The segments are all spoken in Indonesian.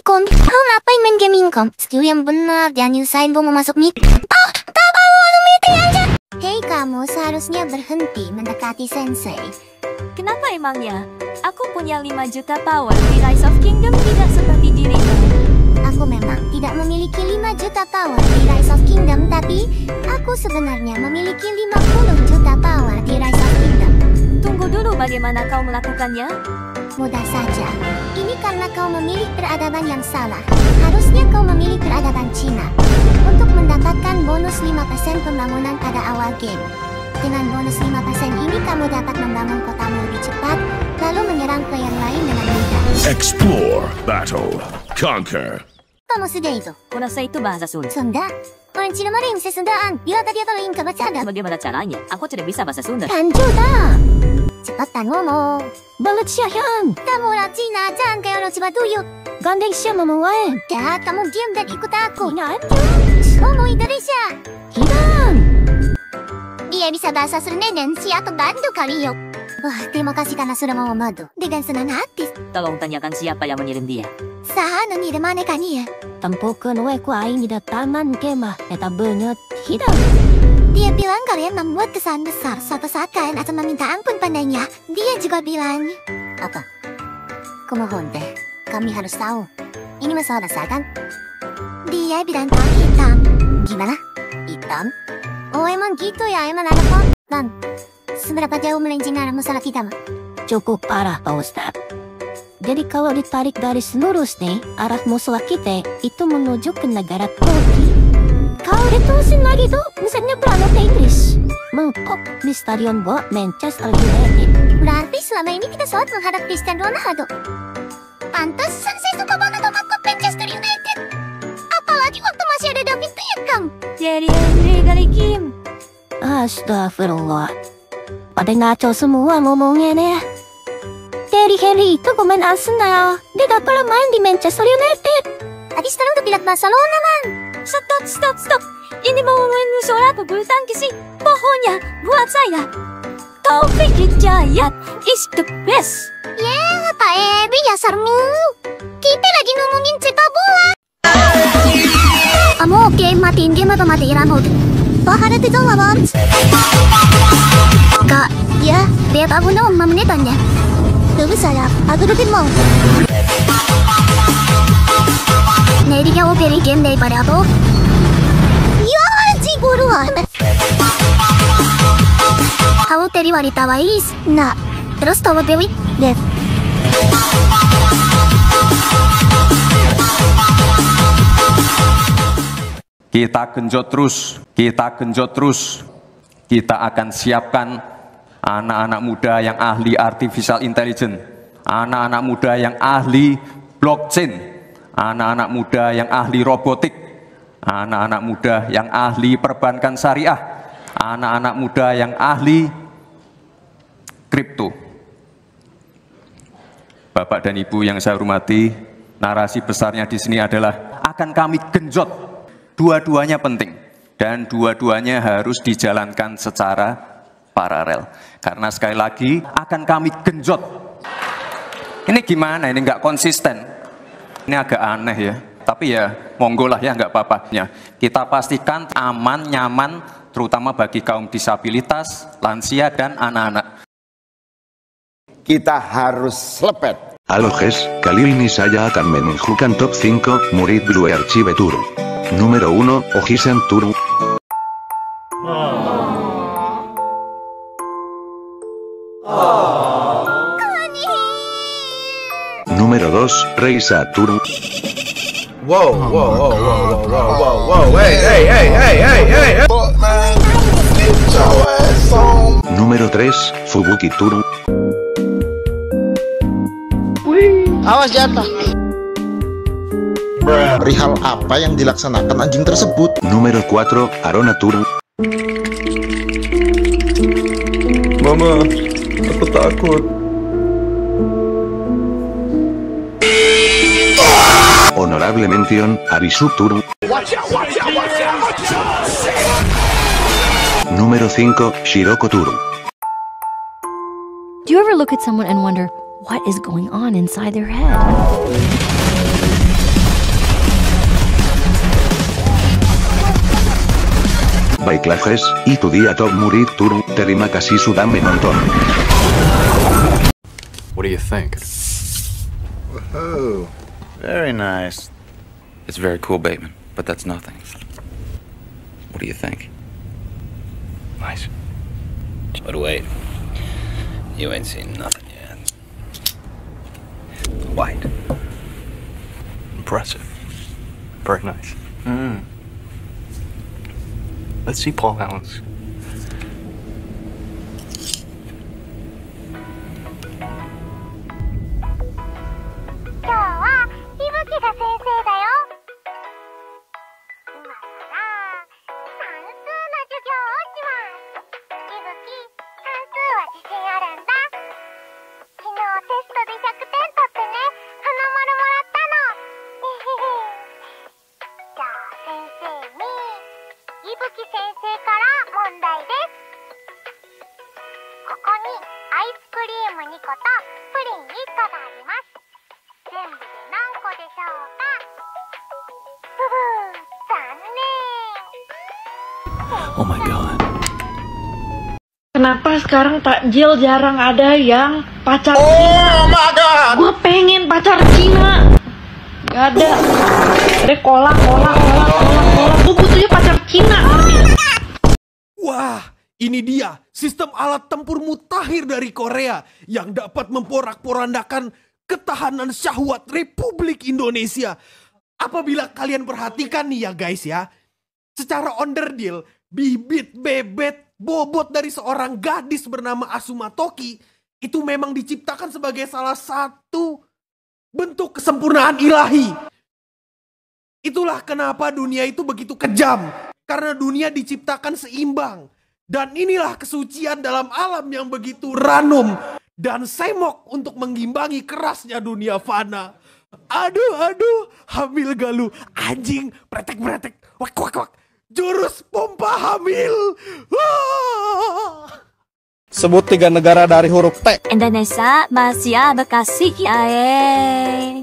Kom, kau ngapain main gaming Kom? Skill yang benar, jangan nyusahin gua mau masuk mic. Tak mau masuk meeting aja. Hei kamu, seharusnya berhenti mendekati sensei. Kenapa emangnya? Aku punya 5 juta power di Rise of Kingdom, tidak seperti dirimu. Aku memang tidak memiliki 5 juta power di Rise of Kingdom, tapi aku sebenarnya memiliki 50 juta power di Rise of Kingdom. Tunggu dulu, bagaimana kau melakukannya? Mudah saja. Ini karena kau memilih peradaban yang salah. Harusnya kau memilih peradaban Cina. Untuk mendapatkan bonus 5% pembangunan pada awal game. Dengan bonus 5% ini kamu dapat membangun kotamu lebih cepat, lalu menyerang ke yang lain dengan mudah. Explore, battle, conquer. Kamu sudah itu? Kurasa itu bahasa Sunda. Sunda? Orang Cina maring sesundaan. Bila tadi atau lain kebacadan. Bagaimana caranya? Aku tidak bisa bahasa Sunda. Tanjuda. Cepetan ngomong. Balut siya yan. Kamu orang Cina, jangan kayak orang Cibaduyut. Gandeng siya mamawain. Dah, kamu diam dan ikut aku. Ingat. Ngomong Indonesia. Hilang. Dia bisa bahasa Sunda dan siap bantu kalian. Wah, terima kasih karena sudah mau membantu. Dengan senang hati. Tolong tanyakan siapa yang mengirim dia. Saan ni de mana kan ya? Tampokan we ku aing di taman kemah. Eta benyet. Hilang. Dia bilang kalian membuat kesalahan besar. Suatu saat kalian akan meminta ampun padanya. Dia juga bilang... Apa? Kumohon deh. Kami harus tahu. Ini masalah besar kan? Dia bilang kami hitam. Gimana? Hitam? Oh emang gitu ya? Emang ada kok? Bang, seberapa jauh melenceng arah masalah kita mah? Cukup parah Pak Ustadz. Jadi kalau ditarik dari lurus nih, arah musuh kita itu menuju ke negara Turki. Kalau diterusin lagi tuh, misalnya berangkat ke Inggris. Mentok di stadion bola Manchester United. Berarti selama ini kita sholat menghadap Cristiano Ronaldo. Pantesan saya suka banget sama klub Manchester United. Apalagi waktu masih ada David Beckham. Jadi Henry kali Kim. Astagfirullah. Pada ngaco semua ngomongnya deh. Terry Henry itu pemain Arsenal. Dia gak pernah main di Manchester United. Tadi sekarang udah pindah ke Barcelona, man. Stop. Ini mau main suara bulu tangkis sih. Pokoknya buat saya, Taufik Hidayat is the best. Ya, Pak Ebi ya sarmu. Kita lagi ngomongin sepak bola. Kamu oke matiin game atau mati remote? Bahkan itu lawan. Kak, ya, lihat aku dong 5 menitannya. Tunggu saya, aku rutin mau. Neri jauh pilih game daripada aku. Ya, buruan. Kamu tadi wanita wais. Nah, terus tahu Dewi? Dev. Kita genjot terus. Kita akan siapkan anak-anak muda yang ahli artificial intelligence, anak-anak muda yang ahli blockchain, anak-anak muda yang ahli robotik, anak-anak muda yang ahli perbankan syariah, anak-anak muda yang ahli kripto. Bapak dan Ibu yang saya hormati, narasi besarnya di sini adalah akan kami genjot. Dua-duanya penting dan dua-duanya harus dijalankan secara paralel. Karena sekali lagi akan kami genjot. Ini gimana? Ini nggak konsisten. Ini agak aneh ya. Tapi ya monggo lah ya, nggak apa-apa. Ya, kita pastikan aman, nyaman, terutama bagi kaum disabilitas, lansia dan anak-anak. Kita harus lepet. Halo guys, kali ini saya akan menunjukkan top 5 murid Blue Archive Tour. Número 1, Ojisen Tour. Número 2, Reisa Tour. Wow, hey. Número 3, Fubuki Tour. Awas jatuh. Perihal apa yang dilaksanakan anjing tersebut? Número 4, Arona Tour. Mama, aku takut. Honorable mention, Arisu Tour. Número 5, Shiroko Tour. Do you ever look at someone and wonder what is going on inside their head? Baiklah guys, itu dia top murid turun. Terima kasih sudah menonton. What do you think? Oh, very nice. It's very cool, Bateman, but that's nothing. What do you think? Nice. But wait, you ain't seen nothing yet. White. Impressive. Very nice. Let's see Paul Allen's. 'Oh my god. Kenapa sekarang takjil jarang ada yang pacar Cina? Oh my god. Gue pengen pacar Cina. Gak ada. Ada kolak. Gue butuhnya pacar Cina. Wah, ini dia sistem alat tempur mutakhir dari Korea yang dapat memporak-porandakan ketahanan syahwat Republik Indonesia. Apabila kalian perhatikan nih ya guys ya, secara onderdil, bibit bebet bobot dari seorang gadis bernama Asuma Toki itu memang diciptakan sebagai salah satu bentuk kesempurnaan ilahi. Itulah kenapa dunia itu begitu kejam, karena dunia diciptakan seimbang. Dan inilah kesucian dalam alam yang begitu ranum dan semok untuk mengimbangi kerasnya dunia fana. Aduh, hamil galuh, anjing, pretek, wak. Jurus pompa hamil. Sebut 3 negara dari huruf T. Indonesia, Malaysia, Bekasi, Yae.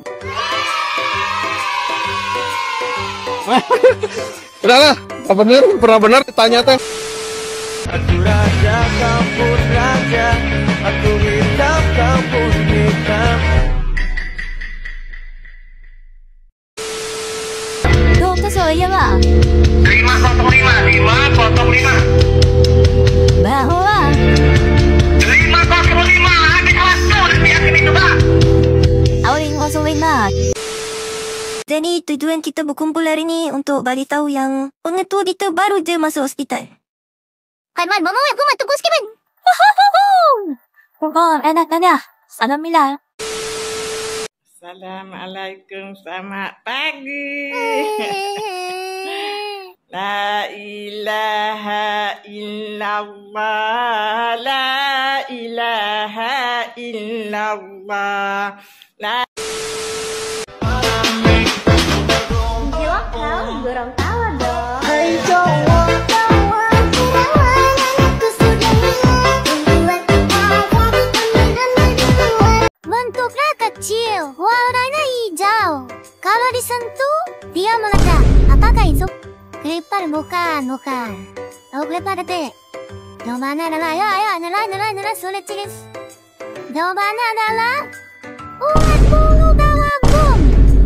Udahlah, pernah benar ditanya teh. Aku raja, kampus raja. Aku hitam, kampus hitam. Itu soalnya lah. 505. Bahwa 505 lagi kelas tuh yakin itu bang. Awalin 505. Jadi tujuan kita berkumpul hari ini untuk beritahu yang pengetua kita baru je masuk hospital. Kan, Mama, aku mau tunggu sikit, Man. Enak. Salamillah. Assalamualaikum, selamat pagi. La ilaha illallah, la ilaha illallah. Jawab kau, gorong tawa dong. Hai cowok. Bentuknya kecil, warnanya hijau. Kalau disentuh, dia meledak. Apakah itu? Clipper bukan. Oh, clipper deh. Jawabannya adalah, ayo, nilai, sulit cilis. Jawabannya adalah ulat bulu gawagum.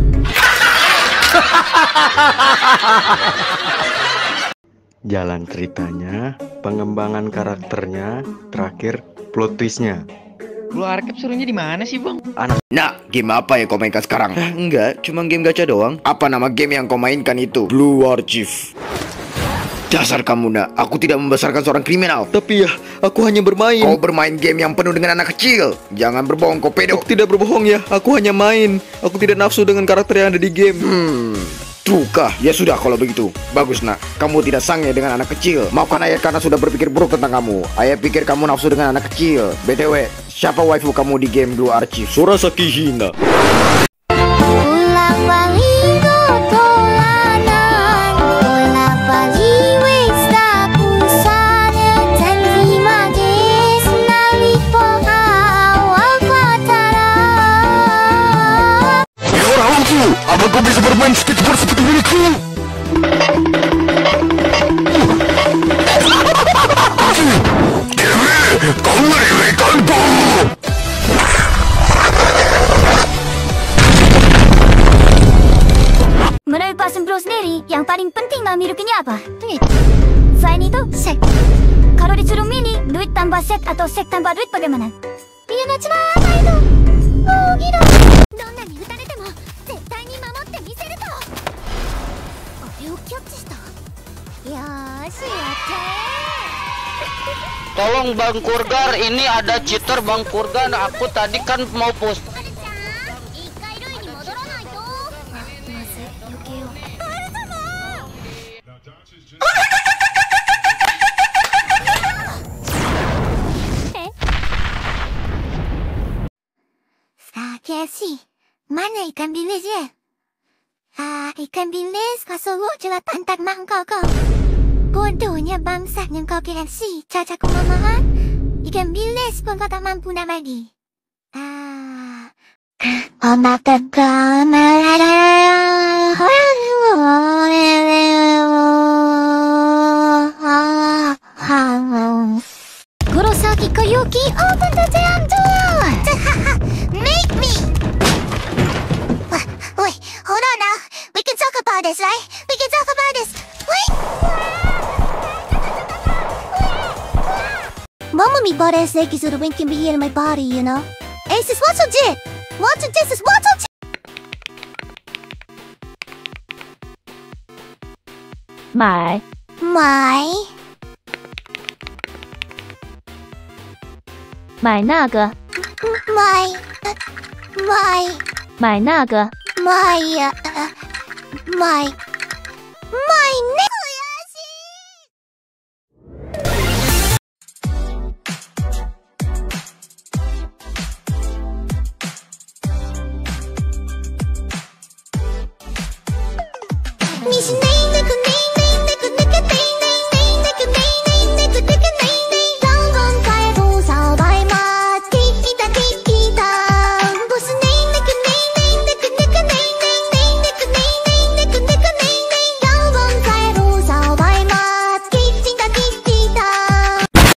Jalan ceritanya, pengembangan karakternya, terakhir plot twistnya. Lu arkep suruhnya di mana sih, Bang? Nah, game apa yang kau mainkan sekarang? Enggak, cuma game gacha doang. Apa nama game yang kau mainkan itu? Blue Warchief. Dasar kamu, nak. Aku tidak membesarkan seorang kriminal. Tapi ya, aku hanya bermain. Kau bermain game yang penuh dengan anak kecil. Jangan berbohong, kau pedo. Aku tidak berbohong ya. Aku hanya main. Aku tidak nafsu dengan karakter yang ada di game. Tukah. Ya sudah kalau begitu. Bagus, nak. Kamu tidak sange dengan anak kecil. Maafkan ayah karena sudah berpikir buruk tentang kamu. Ayah pikir kamu nafsu dengan anak kecil. BTW, siapa waifu kamu di game Blue Archive? Surasaki Hina. Apa kau bisa bermain skateboard seperti milikku? yang paling penting nak miliki apa? Duit. Selain itu, seks. Kalau disuruh milih, duit tambah seks atau seks tambah duit bagaimana? Dia nak celaka itu. Oh, gila. Donna ni utarete mo, zettai ni mamotte miseru to. Oreo catch shita. Yoshi, oke. Tolong Bang Kurgar, ini ada cheater Bang Kurgar. Aku tadi kan mau post. Casey, mana ikan bilis ya? Ikan bilis kasur jelas antar mangkau kau. Bodohnya bangsanya kau KFC, cacaku mamahan. Ikan bilis pun kau tak mampu nak bagi. Kurosaki Koyuki, open the damn door! Make me! Wait, hold on now. We can talk about this, right? We can talk about this. Wait! Mama mi body snake is when can be here in my body, you know? Aces, what's your jit? What's your this is what's your My.买那个。买那个。 你是哪